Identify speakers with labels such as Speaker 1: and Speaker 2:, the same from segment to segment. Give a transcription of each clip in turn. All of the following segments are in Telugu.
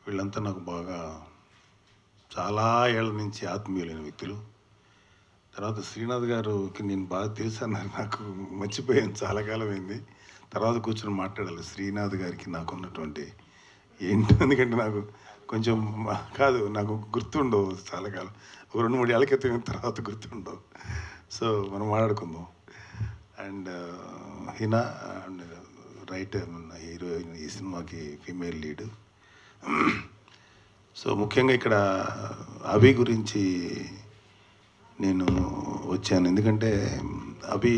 Speaker 1: వీళ్ళంతా నాకు బాగా చాలా ఏళ్ళ నుంచి ఆత్మీయులైన వ్యక్తులు. తర్వాత శ్రీనాథ్ గారికి నేను బాగా తెలుసన్నారు. నాకు మర్చిపోయాను, చాలా కాలమైంది. తర్వాత కూర్చొని మాట్లాడాలి శ్రీనాథ్ గారికి నాకున్నటువంటి ఏంటో. ఎందుకంటే నాకు కొంచెం కాదు, నాకు గుర్తుండవు చాలా కాలం. ఒక 2-3 ఏళ్ళ క్రితం తర్వాత గుర్తుండవు. సో మనం మాట్లాడుకుందాం. And Hina and writer, heroine, ఈ సినిమాకి ఫీమేల్ లీడ్. సో ముఖ్యంగా ఇక్కడ అభి గురించి నేను వచ్చాను. ఎందుకంటే అభి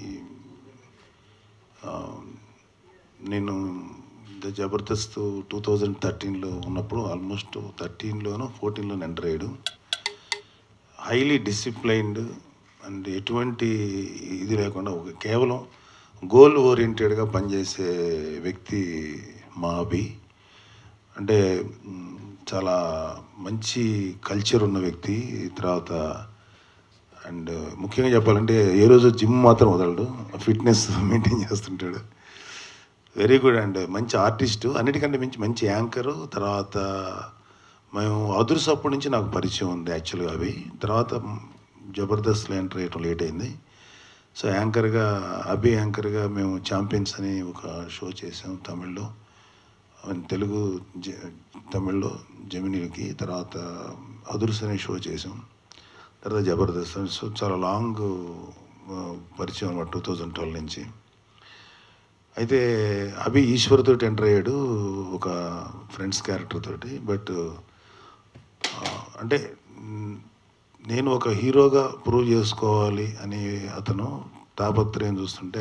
Speaker 1: నేను ద జబర్దస్త్ 2013లో ఉన్నప్పుడు, ఆల్మోస్ట్ 13లోనో 14లోనో ఎంటర్ అయ్యాడు. హైలీ డిసిప్లైన్డ్ అండ్ ఎటువంటి ఇది లేకుండా కేవలం గోల్ ఓరియంటెడ్గా పనిచేసే వ్యక్తి మా అభి. అంటే చాలా మంచి కల్చర్ ఉన్న వ్యక్తి. తర్వాత అండ్ ముఖ్యంగా చెప్పాలంటే ఏ రోజు జిమ్ మాత్రం వదలడు, ఫిట్నెస్ మెయింటైన్ చేస్తుంటాడు. Very good. అండ్ మంచి ఆర్టిస్టు, అన్నిటికంటే మంచి యాంకరు. తర్వాత మేము అదుర్స్ అప్పటి నుంచి నాకు పరిచయం ఉంది యాక్చువల్గా అవి. తర్వాత జబర్దస్త్లో ఎంటర్ అయ్యటం లేట్ అయింది. సో అభి యాంకర్గా మేము ఛాంపియన్స్ అని ఒక షో చేసాం తమిళ్లో, తెలుగు తమిళ్లో జెమినీకి. తర్వాత అదుర్స్ అనే షో చేసాం. తర్వాత జబర్దస్త్. సో చాలా లాంగ్ పరిచయం అనమాట 2012 నుంచి. అయితే అభి ఈశ్వర్తో ఎంటర్ అయ్యాడు, ఒక ఫ్రెండ్స్ క్యారెక్టర్ తోటి. బట్ అంటే నేను ఒక హీరోగా ప్రూవ్ చేసుకోవాలి అని అతను తాపత్రయం చూస్తుంటే,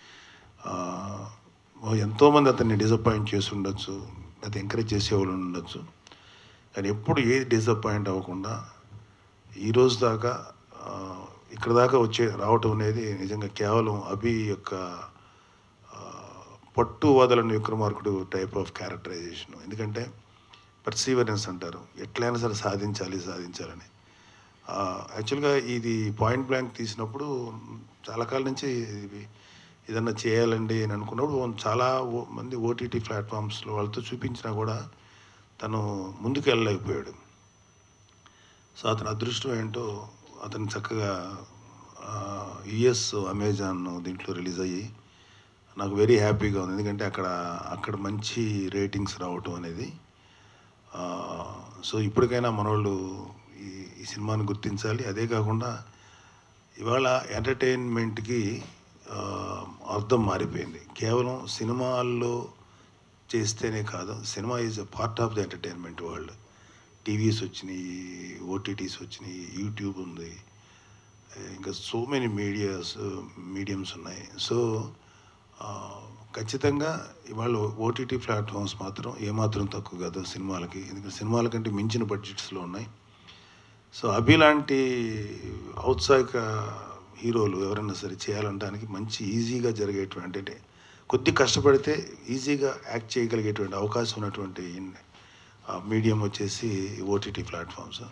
Speaker 1: ఎంతోమంది అతన్ని డిసప్పాయింట్ చేసి ఉండొచ్చు, అది ఎంకరేజ్ చేసేవాళ్ళు ఉండొచ్చు. కానీ ఎప్పుడు ఏది డిసప్పాయింట్ అవ్వకుండా ఈరోజు దాకా ఇక్కడ దాకా రావటం అనేది నిజంగా కేవలం అభి యొక్క పట్టు వదలని విక్రమార్కుడు టైప్ ఆఫ్ క్యారెక్టరైజేషన్. ఎందుకంటే పర్సీవరెన్స్ అంటారు, ఎట్లయినా సరే సాధించాలని. యాక్చువల్గా ఇది పాయింట్ బ్లాంక్ తీసినప్పుడు చాలా కాలం నుంచి ఏదన్నా చేయాలండి అని అనుకున్నప్పుడు చాలా మంది ఓటీటీ ప్లాట్ఫామ్స్లో వాళ్ళతో చూపించినా కూడా తను ముందుకు వెళ్ళలేకపోయాడు. సో అతని అదృష్టం ఏంటో, అతను చక్కగా యుఎస్ అమెజాన్ దీంట్లో రిలీజ్ అయ్యి నాకు వెరీ హ్యాపీగా ఉంది. ఎందుకంటే అక్కడ మంచి రేటింగ్స్ రావటం అనేది. సో ఇప్పటికైనా మనోళ్ళు ఈ సినిమాని గుర్తించాలి. అదే కాకుండా ఇవాళ ఎంటర్టైన్మెంట్కి అర్థం మారిపోయింది. కేవలం సినిమాల్లో చేస్తేనే కాదు, cinema is a part of the entertainment world. TVs వచ్చినాయి, ఓటీటీస్ వచ్చినాయి, యూట్యూబ్ ఉంది, ఇంకా సో మెనీ మీడియమ్స్ ఉన్నాయి. సో ఖచ్చితంగా ఇవాళ ఓటీటీ ప్లాట్ఫామ్స్ మాత్రం ఏమాత్రం తక్కువ కాదు సినిమాలకి. ఎందుకంటే సినిమాల కంటే మించిన బడ్జెట్స్లో ఉన్నాయి. సో అభి లాంటి ఔత్సాహిక హీరోలు ఎవరైనా సరే చేయాలంటానికి మంచి ఈజీగా జరిగేటువంటి, అంటే కొద్ది కష్టపడితే ఈజీగా యాక్ట్ చేయగలిగేటువంటి అవకాశం ఉన్నటువంటి మీడియం వచ్చేసి ఓటీటీ ప్లాట్ఫామ్స్.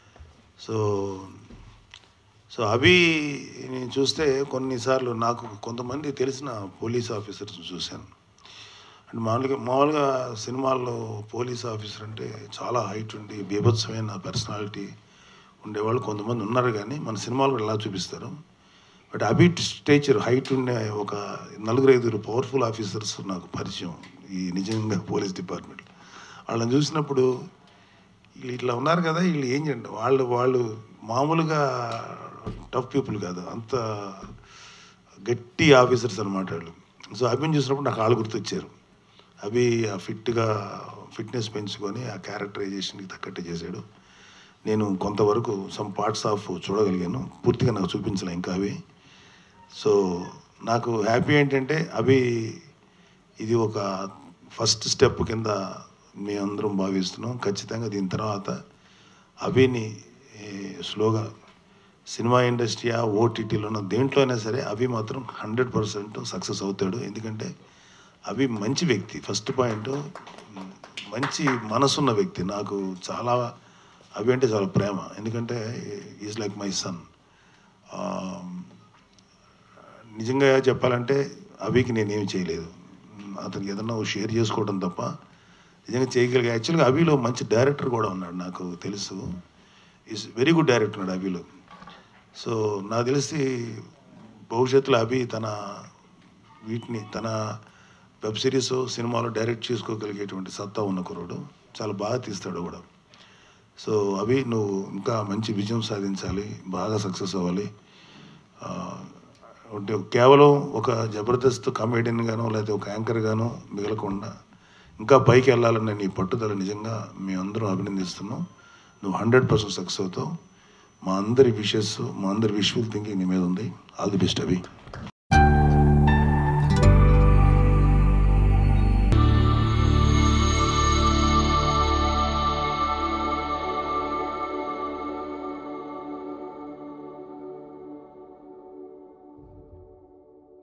Speaker 1: సో అభిని చూస్తే కొన్నిసార్లు నాకు కొంతమంది తెలిసిన పోలీస్ ఆఫీసర్స్ చూశాను. అంటే మామూలుగా సినిమాల్లో పోలీస్ ఆఫీసర్ అంటే చాలా హైట్ ఉండి బీభత్సమైన పర్సనాలిటీ ఉండేవాళ్ళు కొంతమంది ఉన్నారు, కానీ మన సినిమాలు కూడా ఎలా చూపిస్తారు. బట్ అభి స్టేచర్ హైట్ ఉండే ఒక 4-5 పవర్ఫుల్ ఆఫీసర్స్ నాకు పరిచయం ఈ నిజంగా పోలీస్ డిపార్ట్మెంట్. వాళ్ళని చూసినప్పుడు వీళ్ళు ఇట్లా ఉన్నారు కదా, వీళ్ళు ఏం చేయండి, వాళ్ళు మామూలుగా టఫ్ పీపుల్ కాదు, అంత గట్టి ఆఫీసర్స్ అనమాట వాళ్ళు. సో అభిని చూసినప్పుడు నాకు వాళ్ళు గుర్తొచ్చారు. అభి ఆ ఫిట్నెస్ పెంచుకొని ఆ క్యారెక్టరైజేషన్కి తగ్గట్టు చేశాడు. నేను కొంతవరకు సమ్ పార్ట్స్ ఆఫ్ చూడగలిగాను, పూర్తిగా నాకు చూపించలే ఇంకా అవి. సో నాకు హ్యాపీ ఏంటంటే అభి ఇది ఒక ఫస్ట్ స్టెప్ కింద మేమందరం భావిస్తున్నాం. ఖచ్చితంగా దీని తర్వాత అభిని స్లోగా సినిమా ఇండస్ట్రీ ఓటీటీలోనో దేంట్లోనే సరే అభి మాత్రం 100% సక్సెస్ అవుతాడు. ఎందుకంటే అభి మంచి వ్యక్తి, ఫస్ట్ పాయింట్ మంచి మనసున్న వ్యక్తి. నాకు చాలా అభి అంటే చాలా ప్రేమ. ఎందుకంటే ఈజ్ లైక్ మై సన్. నిజంగా చెప్పాలంటే అభికి నేనేమి చేయలేదు, అతనికి ఏదన్నా షేర్ చేసుకోవడం తప్ప నిజంగా చేయగలిగా. యాక్చువల్గా అభిలో మంచి డైరెక్టర్ కూడా ఉన్నాడు, నాకు తెలుసు. ఈజ్ వెరీ గుడ్ డైరెక్టర్ ఉన్నాడు అభిలో. సో నాకు తెలిసి భవిష్యత్తులో అభి తన వెబ్ సిరీస్ సినిమాలో డైరెక్ట్ చేసుకోగలిగేటువంటి సత్తా ఉన్న కుర్రాడు, చాలా బాగా తీస్తాడు కూడా. సో అభి, నువ్వు ఇంకా మంచి విజయం సాధించాలి, బాగా సక్సెస్ అవ్వాలి. అంటే కేవలం ఒక జబర్దస్త్ కామెడియన్ గానో లేకపోతే ఒక యాంకర్ గానో మిగలకుండా ఇంకా పైకి వెళ్ళాలన్న నీ పట్టుదల నిజంగా మేమందరం అభినందిస్తున్నాం. నువ్వు 100% సక్సెస్ అవుతావు. మా అందరి విషెస్, మా అందరి విషువల్ థింకింగ్ నీ మీద ఉంది. All the best Abhi.